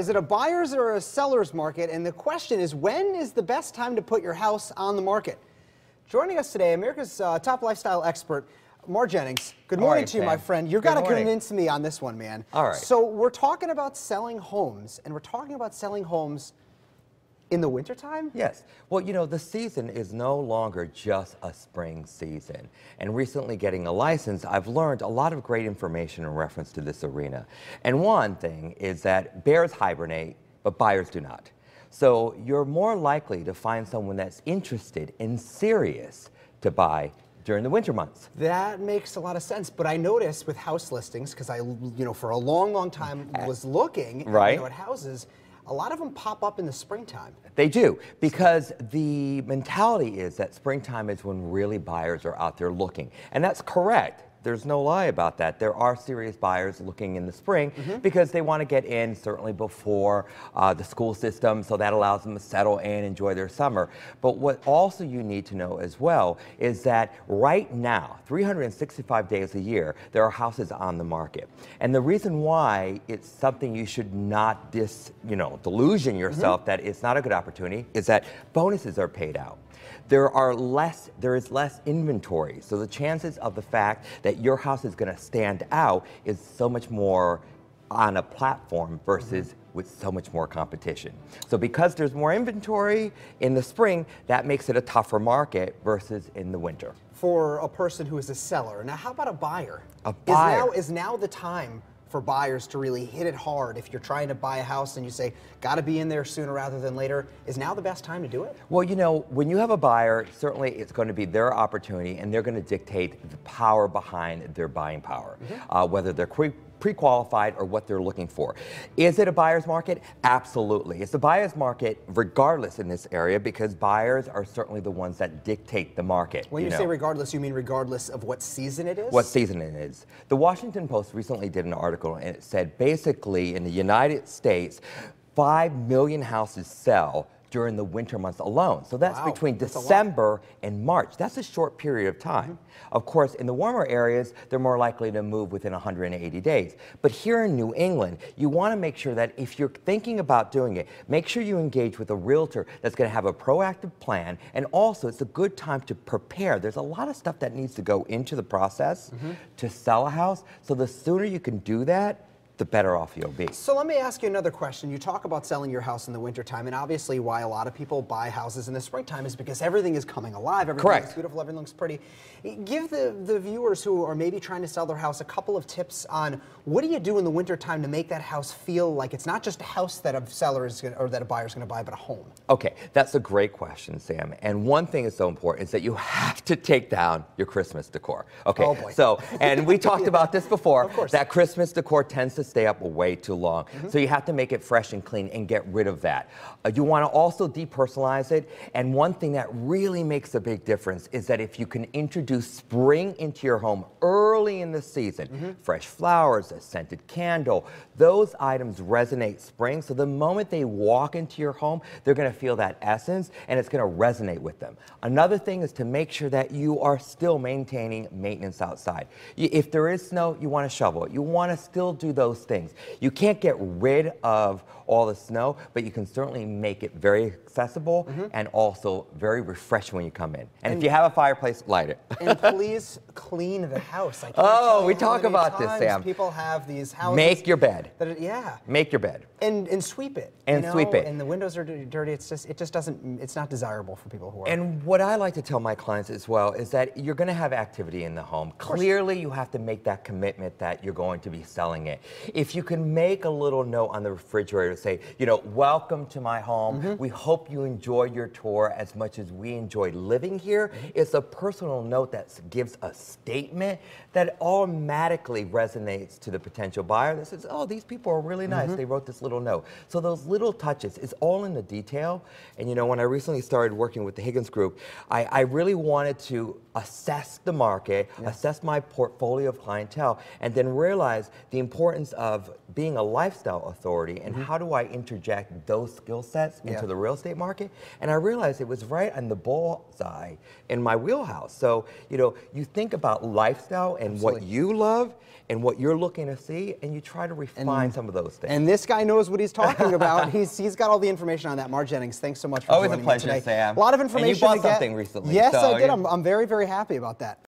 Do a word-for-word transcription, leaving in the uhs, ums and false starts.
Is it a buyer's or a seller's market? And the question is, when is the best time to put your house on the market? Joining us today, America's uh, top lifestyle expert, Mar Jennings. Good morning to you, my friend. You've got to convince me on this one, man. All right. So we're talking about selling homes, and we're talking about selling homes in the wintertime? Yes. Well, you know, the season is no longer just a spring season. And recently getting a license, I've learned a lot of great information in reference to this arena. And one thing is that bears hibernate, but buyers do not. So you're more likely to find someone that's interested and serious to buy during the winter months. That makes a lot of sense, but I noticed with house listings, because I, you know, for a long, long time was looking right. you know, at houses, a lot of them pop up in the springtime. They do, because the mentality is that springtime is when really buyers are out there looking. And that's correct. There's no lie about that. There are serious buyers looking in the spring mm-hmm. because they want to get in certainly before uh, the school system, so that allows them to settle in, enjoy their summer. But what also you need to know as well is that right now, three hundred sixty-five days a year, there are houses on the market. And the reason why it's something you should not dis, you know, delusion yourself mm-hmm. that it's not a good opportunity is that bonuses are paid out. There are less, there is less inventory. So the chances of the fact that your house is going to stand out is so much more on a platform versus mm-hmm. with so much more competition. So because there's more inventory in the spring, that makes it a tougher market versus in the winter. For a person who is a seller. Now, how about a buyer? A buyer. Is now, is now the time for buyers to really hit it hard? If you're trying to buy a house and you say, got to be in there sooner rather than later, is now the best time to do it? Well, you know, when you have a buyer, certainly it's going to be their opportunity and they're going to dictate the power behind their buying power, mm-hmm. uh, whether they're pre pre-qualified or what they're looking for. Is it a buyer's market? Absolutely. It's a buyer's market regardless in this area because buyers are certainly the ones that dictate the market. When you, you know? say regardless, you mean regardless of what season it is? What season it is. The Washington Post recently did an article and it said basically in the United States, five million houses sell during the winter months alone. So that's wow, between that's December and March. That's a short period of time. Mm-hmm. Of course, in the warmer areas, they're more likely to move within one hundred eighty days. But here in New England, you want to make sure that if you're thinking about doing it, make sure you engage with a realtor that's going to have a proactive plan. And also, it's a good time to prepare. There's a lot of stuff that needs to go into the process mm-hmm. to sell a house. So the sooner you can do that, the better off you'll be. So let me ask you another question. You talk about selling your house in the wintertime, and obviously why a lot of people buy houses in the springtime is because everything is coming alive, everything Correct. is beautiful, everything looks pretty. Give the, the viewers who are maybe trying to sell their house a couple of tips on what do you do in the wintertime to make that house feel like it's not just a house that a seller is gonna, or that a buyer is going to buy, but a home. Okay, that's a great question, Sam. And one thing is so important is that you have to take down your Christmas decor. Okay, oh boy. So, and we talked about this before, of course. that Christmas decor tends to stay up way too long. Mm-hmm. So you have to make it fresh and clean and get rid of that. Uh, you want to also depersonalize it. And one thing that really makes a big difference is that if you can introduce spring into your home early in the season, mm-hmm. fresh flowers, a scented candle, those items resonate spring. So the moment they walk into your home, they're going to feel that essence and it's going to resonate with them. Another thing is to make sure that you are still maintaining maintenance outside. If there is snow, you want to shovel it. You want to still do those things. You can't get rid of all the snow, but you can certainly make it very accessible mm-hmm. and also very refreshing when you come in. And, and if you have a fireplace, light it. And please clean the house. I can't oh, we talk about this, Sam. People have these houses. Make your bed. That it, yeah. Make your bed. And and sweep it. And you know? sweep it. And the windows are dirty. It's just it just doesn't. It's not desirable for people who are. And what I like to tell my clients as well is that you're going to have activity in the home. Clearly, you have to make that commitment that you're going to be selling it. If you can make a little note on the refrigerator to say, you know, welcome to my home. Mm-hmm. We hope you enjoy your tour as much as we enjoy living here. Mm-hmm. It's a personal note that gives a statement that automatically resonates to the potential buyer that says, oh, these people are really nice. Mm-hmm. They wrote this little note. So those little touches, it's all in the detail. And you know, when I recently started working with the Higgins Group, I, I really wanted to assess the market, yeah. assess my portfolio of clientele, and then realize the importance of being a lifestyle authority and mm-hmm. how do I interject those skill sets into yeah. the real estate market. And I realized it was right on the bullseye in my wheelhouse. So, you know, you think about lifestyle and Absolutely. What you love and what you're looking to see, and you try to refine and, some of those things. And this guy knows knows what he's talking about. he's he's got all the information on that. Mark Jennings, thanks so much for Always joining a pleasure, me today. Sam. A lot of information And you bought to get. something recently. Yes, so I did. I'm, I'm very, very happy about that.